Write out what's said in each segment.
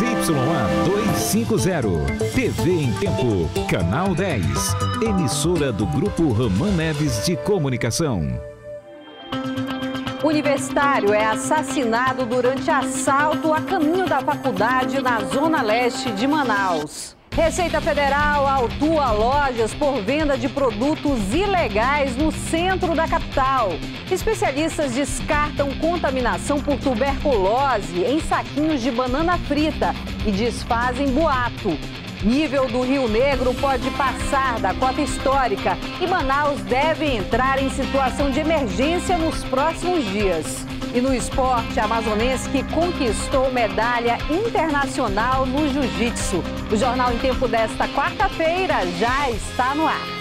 ZYA 250, TV em Tempo, Canal 10, emissora do Grupo Ramã Neves de Comunicação. Universitário é assassinado durante assalto a caminho da faculdade na Zona Leste de Manaus. Receita Federal autua lojas por venda de produtos ilegais no centro da capital. Especialistas descartam contaminação por tuberculose em saquinhos de banana frita e desfazem boato. Nível do Rio Negro pode passar da cota histórica e Manaus deve entrar em situação de emergência nos próximos dias. E no esporte amazonense que conquistou medalha internacional no jiu-jitsu. O Jornal em Tempo desta quarta-feira já está no ar.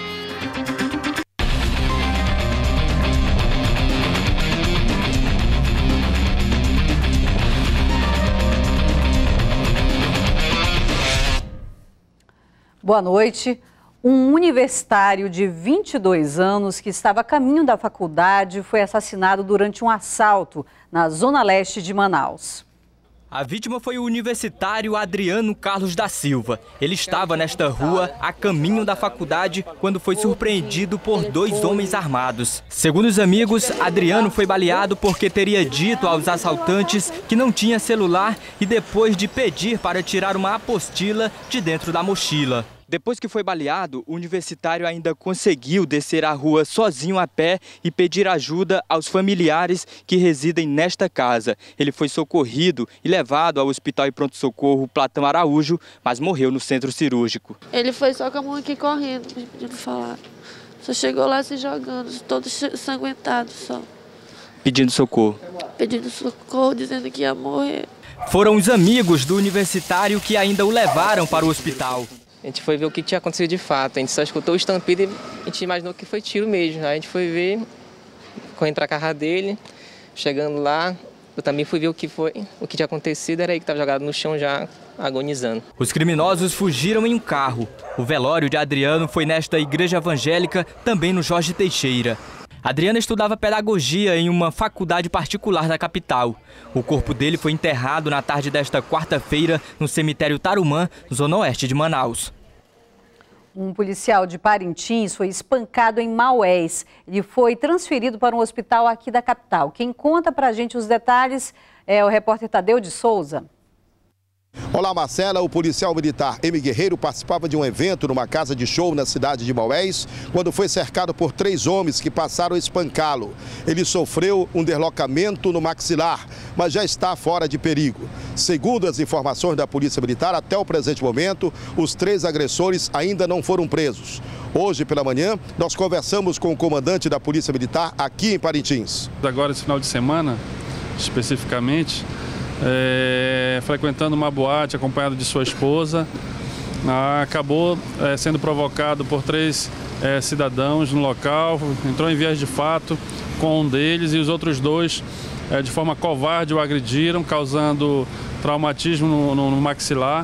Boa noite. Um universitário de 22 anos que estava a caminho da faculdade foi assassinado durante um assalto na Zona Leste de Manaus. A vítima foi o universitário Adriano Carlos da Silva. Ele estava nesta rua a caminho da faculdade quando foi surpreendido por dois homens armados. Segundo os amigos, Adriano foi baleado porque teria dito aos assaltantes que não tinha celular e depois de pedir para tirar uma apostila de dentro da mochila. Depois que foi baleado, o universitário ainda conseguiu descer a rua sozinho a pé e pedir ajuda aos familiares que residem nesta casa. Ele foi socorrido e levado ao Hospital e Pronto-Socorro Platão Araújo, mas morreu no centro cirúrgico. Ele foi só com a mão aqui correndo, pedindo falar. Só chegou lá se jogando, todo ensanguentado só. Pedindo socorro? Pedindo socorro, dizendo que ia morrer. Foram os amigos do universitário que ainda o levaram para o hospital. A gente foi ver o que tinha acontecido de fato. A gente só escutou o estampido e a gente imaginou que foi tiro mesmo. Aí a gente foi ver, correndo para a casa dele, chegando lá, eu também fui ver o que tinha acontecido, era ele que estava jogado no chão já agonizando. Os criminosos fugiram em um carro. O velório de Adriano foi nesta igreja evangélica, também no Jorge Teixeira. Adriano estudava pedagogia em uma faculdade particular da capital. O corpo dele foi enterrado na tarde desta quarta-feira no cemitério Tarumã, zona oeste de Manaus. Um policial de Parintins foi espancado em Maués. Ele foi transferido para um hospital aqui da capital. Quem conta pra gente os detalhes é o repórter Tadeu de Souza. Olá, Marcela. O policial militar M. Guerreiro participava de um evento numa casa de show na cidade de Maués, quando foi cercado por 3 homens que passaram a espancá-lo. Ele sofreu um deslocamento no maxilar, mas já está fora de perigo. Segundo as informações da Polícia Militar, até o presente momento, os 3 agressores ainda não foram presos. Hoje pela manhã, nós conversamos com o comandante da Polícia Militar aqui em Parintins. Agora, esse final de semana, especificamente, frequentando uma boate acompanhado de sua esposa, acabou sendo provocado por 3 cidadãos no local, entrou em vias de fato com um deles e os outros 2 de forma covarde o agrediram, causando traumatismo no maxilar.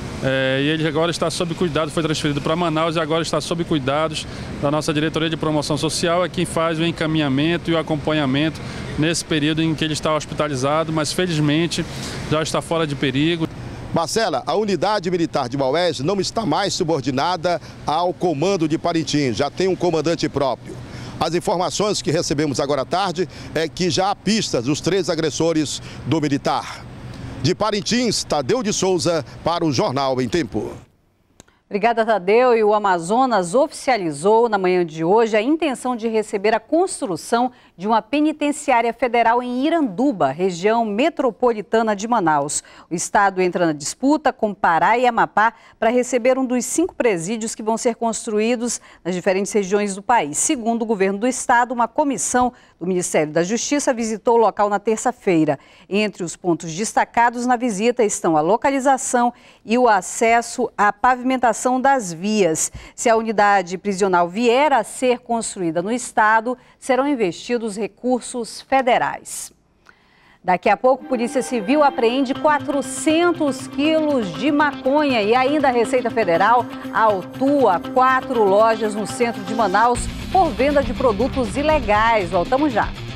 E ele agora está sob cuidado, foi transferido para Manaus e agora está sob cuidados da nossa diretoria de promoção social, é quem faz o encaminhamento e o acompanhamento nesse período em que ele está hospitalizado, mas felizmente já está fora de perigo. Marcela, a unidade militar de Maués não está mais subordinada ao comando de Parintins, já tem um comandante próprio. As informações que recebemos agora à tarde é que já há pistas dos 3 agressores do militar. De Parintins, Tadeu de Souza para o Jornal em Tempo. Obrigada, Tadeu. E o Amazonas oficializou na manhã de hoje a intenção de receber a construção de uma penitenciária federal em Iranduba, região metropolitana de Manaus. O estado entra na disputa com Pará e Amapá para receber um dos 5 presídios que vão ser construídos nas diferentes regiões do país. Segundo o governo do estado, uma comissão do Ministério da Justiça visitou o local na terça-feira. Entre os pontos destacados na visita estão a localização e o acesso à pavimentação das vias. Se a unidade prisional vier a ser construída no estado, serão investidos recursos federais. Daqui a pouco, a Polícia Civil apreende 400 quilos de maconha e ainda a Receita Federal autua 4 lojas no centro de Manaus por venda de produtos ilegais. Voltamos já.